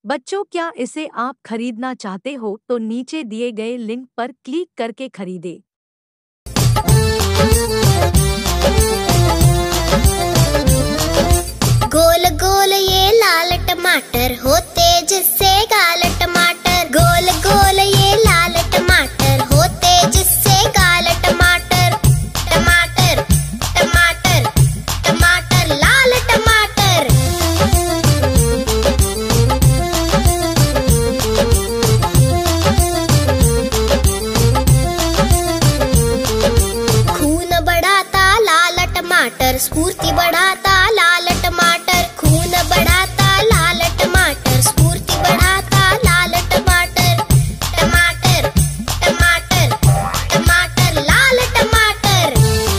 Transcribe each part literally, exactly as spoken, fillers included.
बच्चों, क्या इसे आप खरीदना चाहते हो तो नीचे दिए गए लिंक पर क्लिक करके खरीदें। गोल गोल ये लाल टमाटर होते जिससे गाल टमाटर। गोल गोल ये लाल टमाटर होते जिससे गाल टमाटर। टमाटर टमाटर टमाटर लाल टमाटर। खून बढ़ाता लाल टमाटर, स्फूर्ति बढ़ाता लाल टमाटर। खून बढ़ाता लाल टमाटर, स्फूर्ति बढ़ाता लाल टमाटर। टमाटर टमाटर टमाटर लाल टमाटर।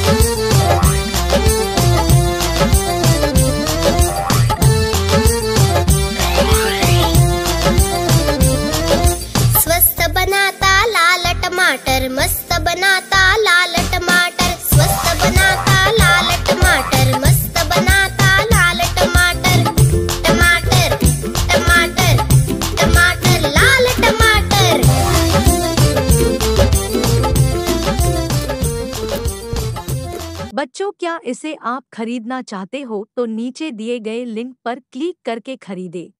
स्वस्थ बनाता लाल टमाटर, मस्त बनाता लाल टमाटर। स्वस्थ बनाता लाल टमाटर, मस्त बनाता लाल टमाटर। टमाटर टमाटर टमाटर लाल टमाटर। बच्चों, क्या इसे आप खरीदना चाहते हो तो नीचे दिए गए लिंक पर क्लिक करके खरीदें।